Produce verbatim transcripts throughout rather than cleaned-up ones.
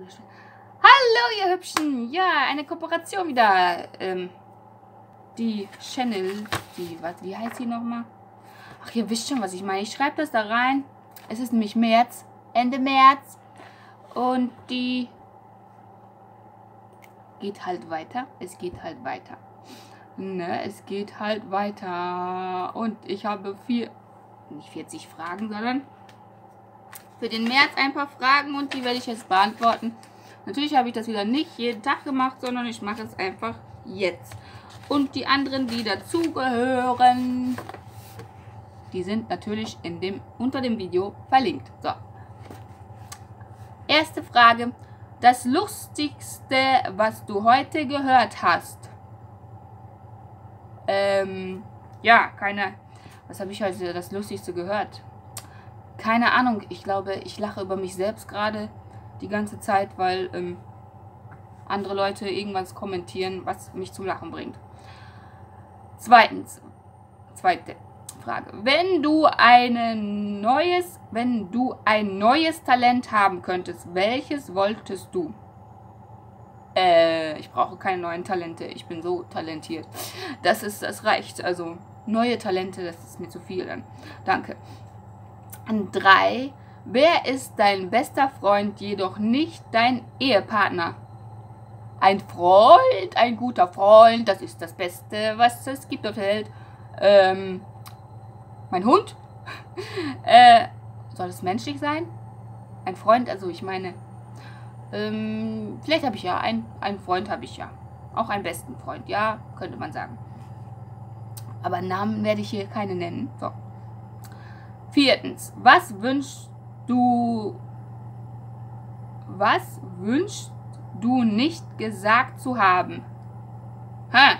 Hallo, ihr Hübschen. Ja, eine Kooperation wieder. Ähm, die Channel, die, was, wie heißt sie nochmal? Ach, ihr wisst schon, was ich meine. Ich schreibe das da rein. Es ist nämlich März, Ende März. Und die geht halt weiter. Es geht halt weiter. Ne, es geht halt weiter. Und ich habe vier, nicht vierzig Fragen, sondern für den März ein paar Fragen und die werde ich jetzt beantworten. Natürlich habe ich das wieder nicht jeden Tag gemacht, sondern ich mache es einfach jetzt. Und die anderen, die dazugehören, die sind natürlich in dem, unter dem Video verlinkt. So. Erste Frage. Das Lustigste, was du heute gehört hast? Ähm, ja, keine... Was habe ich heute das Lustigste gehört? Keine Ahnung. Ich glaube, ich lache über mich selbst gerade die ganze Zeit, weil ähm, andere Leute irgendwas kommentieren, was mich zum Lachen bringt. Zweitens, zweite Frage. Wenn du ein neues, wenn du ein neues Talent haben könntest, welches wolltest du? Äh, ich brauche keine neuen Talente. Ich bin so talentiert. Das ist, das reicht. Also neue Talente, das ist mir zu viel dann. Danke. Und drei. Wer ist dein bester Freund, jedoch nicht dein Ehepartner? Ein Freund, ein guter Freund, das ist das Beste, was es gibt auf der Welt. Ähm, mein Hund? äh, soll es menschlich sein? Ein Freund, also ich meine, ähm, vielleicht habe ich ja, ein, einen Freund habe ich ja. Auch einen besten Freund, ja, könnte man sagen. Aber Namen werde ich hier keine nennen. So. Viertens, was wünschst du, was wünschst du nicht gesagt zu haben? Hä?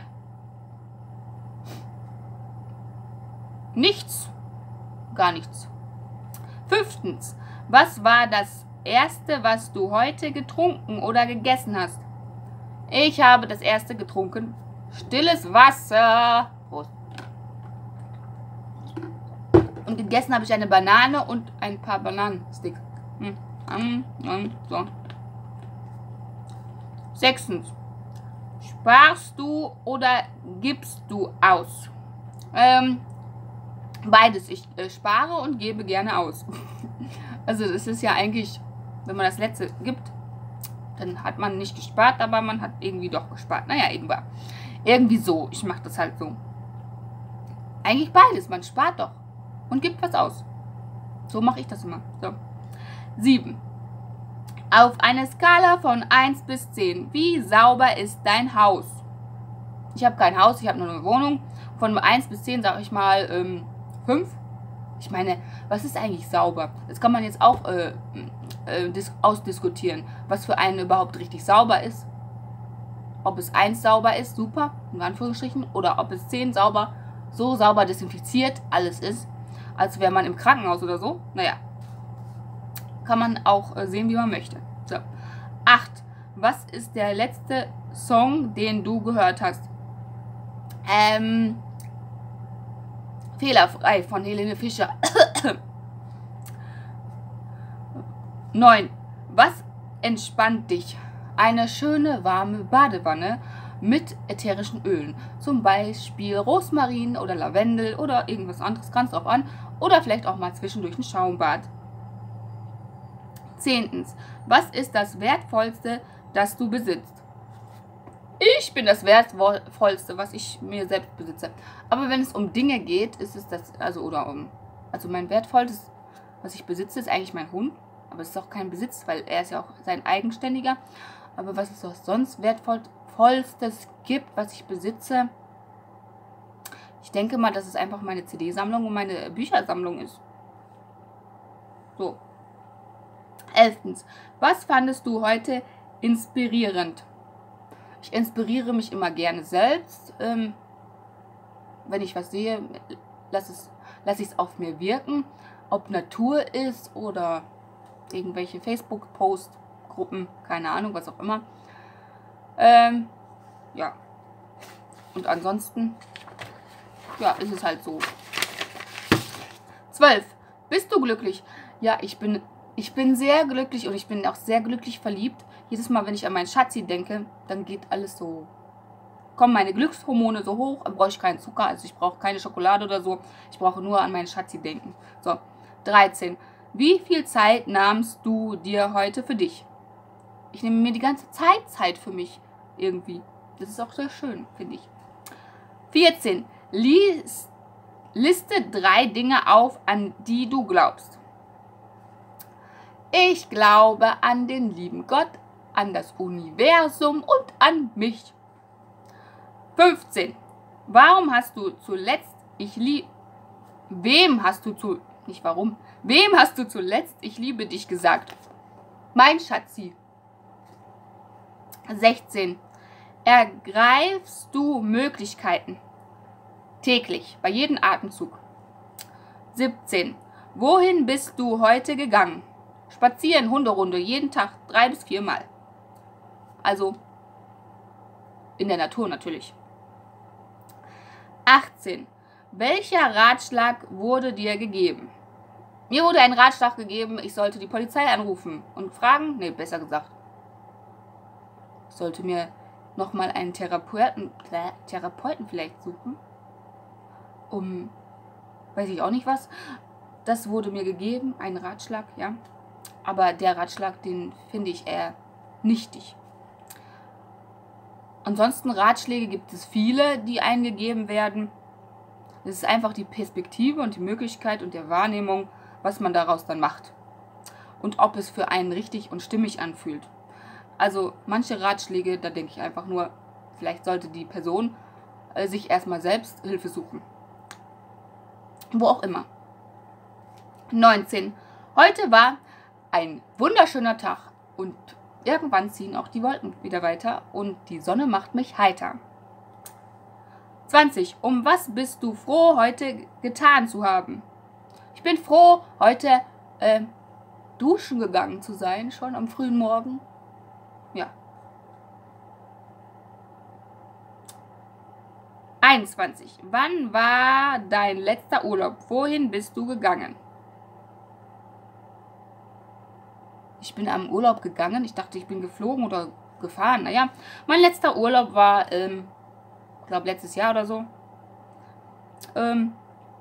Nichts. Gar nichts. Fünftens, was war das erste, was du heute getrunken oder gegessen hast? Ich habe das erste getrunken. Stilles Wasser. Prost. Und gegessen habe ich eine Banane und ein paar Bananensticks. Hm. Hm. Hm. So. Sechstens. Sparst du oder gibst du aus? Ähm, beides. Ich äh, spare und gebe gerne aus. Also es ist ja eigentlich, wenn man das letzte gibt, dann hat man nicht gespart, aber man hat irgendwie doch gespart. Naja, irgendwie, irgendwie so. Ich mache das halt so. Eigentlich beides. Man spart doch und gibt was aus. So mache ich das immer. So. Sieben. Auf einer Skala von eins bis zehn, wie sauber ist dein Haus? Ich habe kein Haus, ich habe nur eine Wohnung. Von eins bis zehn sage ich mal ähm, fünf. Ich meine, was ist eigentlich sauber? Das kann man jetzt auch äh, äh, ausdiskutieren, was für einen überhaupt richtig sauber ist. Ob es eins sauber ist, super, in Anführungsstrichen, oder ob es zehn sauber, so sauber desinfiziert alles ist, als wäre man im Krankenhaus oder so. Naja, kann man auch äh, sehen, wie man möchte. So. acht. Was ist der letzte Song, den du gehört hast? Ähm, Fehlerfrei von Helene Fischer. neun. Was entspannt dich? Eine schöne warme Badewanne mit ätherischen Ölen. Zum Beispiel Rosmarin oder Lavendel oder irgendwas anderes, ganz drauf an. Oder vielleicht auch mal zwischendurch ein Schaumbad. Zehntens. Was ist das Wertvollste, das du besitzt? Ich bin das Wertvollste, was ich mir selbst besitze. Aber wenn es um Dinge geht, ist es das, also oder um, also mein Wertvollstes, was ich besitze, ist eigentlich mein Hund. Aber es ist auch kein Besitz, weil er ist ja auch sein eigenständiger. Aber was es auch sonst Wertvollstes gibt, was ich besitze, ich denke mal, dass es einfach meine C D-Sammlung und meine Büchersammlung ist. So. Elftens. Was fandest du heute inspirierend? Ich inspiriere mich immer gerne selbst. Ähm, wenn ich was sehe, lasse es, lasse ich es auf mir wirken. Ob Natur ist oder irgendwelche Facebook-Post-Gruppen, keine Ahnung, was auch immer. Ähm, ja. Und ansonsten, ja, ist es halt so. zwölf. Bist du glücklich? Ja, ich bin Ich bin sehr glücklich und ich bin auch sehr glücklich verliebt. Jedes Mal, wenn ich an meinen Schatzi denke, dann geht alles so, kommen meine Glückshormone so hoch, dann brauche ich keinen Zucker, also ich brauche keine Schokolade oder so. Ich brauche nur an meinen Schatzi denken. So, dreizehn. Wie viel Zeit nahmst du dir heute für dich? Ich nehme mir die ganze Zeit Zeit für mich irgendwie. Das ist auch sehr schön, finde ich. vierzehn. Lies, liste drei Dinge auf, an die du glaubst. Ich glaube an den lieben Gott, an das Universum und an mich. fünfzehn. Warum hast du zuletzt, ich liebe, wem hast du zu, nicht warum, wem hast du zuletzt, ich liebe dich gesagt? Mein Schatzi. sechzehn. Ergreifst du Möglichkeiten? Täglich, bei jedem Atemzug. siebzehn. Wohin bist du heute gegangen? Spazieren, Hunderunde, jeden Tag, drei bis vier Mal. Also in der Natur natürlich. achtzehn. Welcher Ratschlag wurde dir gegeben? Mir wurde ein Ratschlag gegeben, ich sollte die Polizei anrufen und fragen, nee, besser gesagt, ich sollte mir nochmal einen Therapeuten, Therapeuten vielleicht suchen, um, weiß ich auch nicht was. Das wurde mir gegeben, ein Ratschlag, ja. Aber der Ratschlag, den finde ich eher nichtig. Ansonsten Ratschläge gibt es viele, die eingegeben werden. Es ist einfach die Perspektive und die Möglichkeit und der Wahrnehmung, was man daraus dann macht. Und ob es für einen richtig und stimmig anfühlt. Also manche Ratschläge, da denke ich einfach nur, vielleicht sollte die Person äh, sich erstmal selbst Hilfe suchen. Wo auch immer. neunzehn. Heute war ein wunderschöner Tag und irgendwann ziehen auch die Wolken wieder weiter und die Sonne macht mich heiter. zwanzig. Um was bist du froh, heute getan zu haben? Ich bin froh, heute äh, duschen gegangen zu sein, schon am frühen Morgen. Ja. einundzwanzig. Wann war dein letzter Urlaub? Wohin bist du gegangen? Ich bin am Urlaub gegangen. Ich dachte, ich bin geflogen oder gefahren. Naja, mein letzter Urlaub war, ähm, ich glaube, letztes Jahr oder so. Ähm,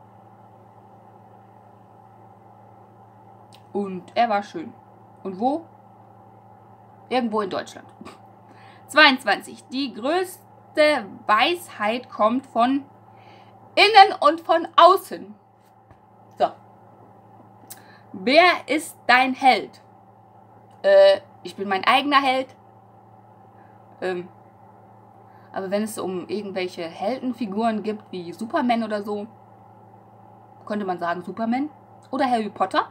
und er war schön. Und wo? Irgendwo in Deutschland. zweiundzwanzig. Die größte Weisheit kommt von innen und von außen. So. Wer ist dein Held? Äh, ich bin mein eigener Held. Ähm, aber wenn es um irgendwelche Heldenfiguren gibt, wie Superman oder so, könnte man sagen Superman oder Harry Potter.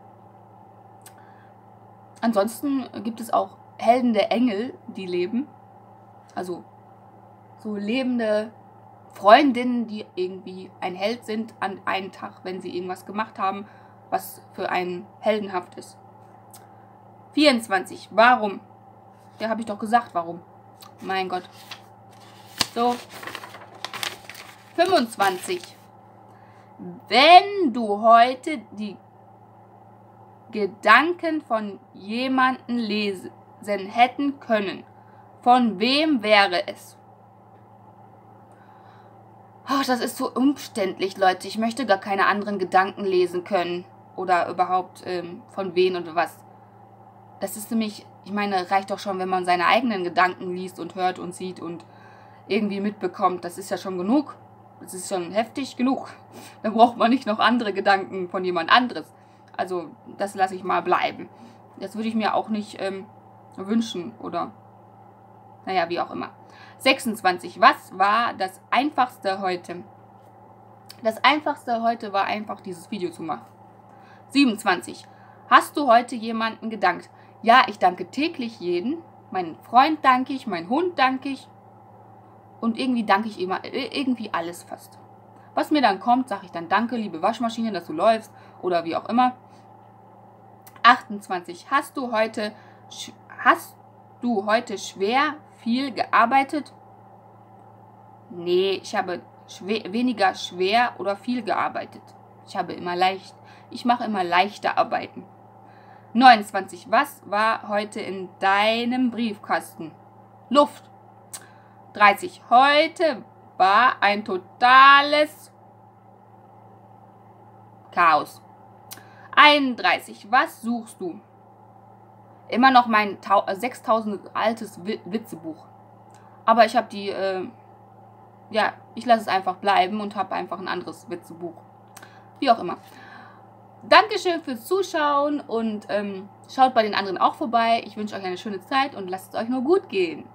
Ansonsten gibt es auch Helden der Engel, die leben. Also so lebende Freundinnen, die irgendwie ein Held sind an einem Tag, wenn sie irgendwas gemacht haben, was für einen heldenhaft ist. vierundzwanzig. Warum? Ja, habe ich doch gesagt, warum. Mein Gott. So. fünfundzwanzig. Wenn du heute die Gedanken von jemandem lesen hätten können, von wem wäre es? Ach, das ist so umständlich, Leute. Ich möchte gar keine anderen Gedanken lesen können. Oder überhaupt ähm, von wem oder was. Das ist nämlich, ich meine, reicht doch schon, wenn man seine eigenen Gedanken liest und hört und sieht und irgendwie mitbekommt. Das ist ja schon genug. Das ist schon heftig genug. Da braucht man nicht noch andere Gedanken von jemand anderes. Also, das lasse ich mal bleiben. Das würde ich mir auch nicht ähm, wünschen oder, naja, wie auch immer. sechsundzwanzig. Was war das Einfachste heute? Das Einfachste heute war einfach, dieses Video zu machen. siebenundzwanzig. Hast du heute jemanden gedankt? Ja, ich danke täglich jeden. Meinen Freund danke ich, meinen Hund danke ich. Und irgendwie danke ich immer, irgendwie alles fast. Was mir dann kommt, sage ich dann danke, liebe Waschmaschine, dass du läufst oder wie auch immer. achtundzwanzig. Hast du heute, hast du heute schwer viel gearbeitet? Nee, ich habe schwer, weniger schwer oder viel gearbeitet. Ich habe immer leicht, ich mache immer leichte Arbeiten. neunundzwanzig. Was war heute in deinem Briefkasten? Luft. dreißig. Heute war ein totales Chaos. einunddreißig. Was suchst du? Immer noch mein sechstausend altes Witzebuch. Aber ich habe die, äh, ja, ich lasse es einfach bleiben und habe einfach ein anderes Witzebuch. Wie auch immer. Dankeschön fürs Zuschauen und ähm, schaut bei den anderen auch vorbei. Ich wünsche euch eine schöne Zeit und lasst es euch nur gut gehen.